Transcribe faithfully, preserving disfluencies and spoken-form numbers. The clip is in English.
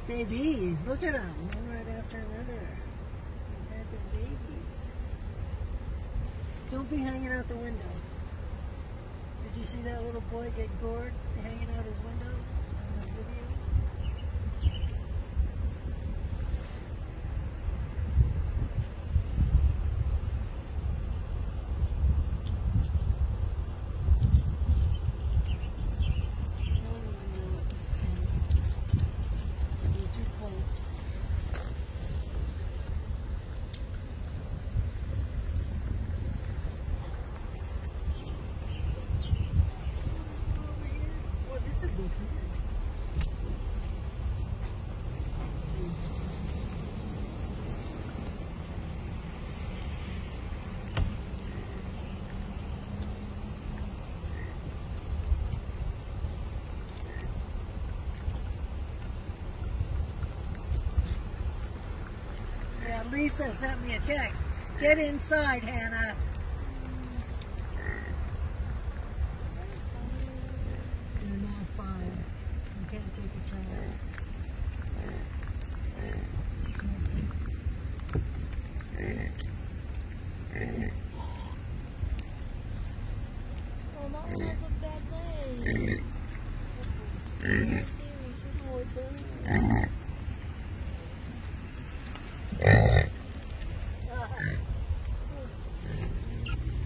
Babies, look at them, one right after another. They've had their babies. Don't be hanging out the window. Did you see that little boy get gored hanging out his window on the video? Lisa sent me a text. Get inside, Hannah.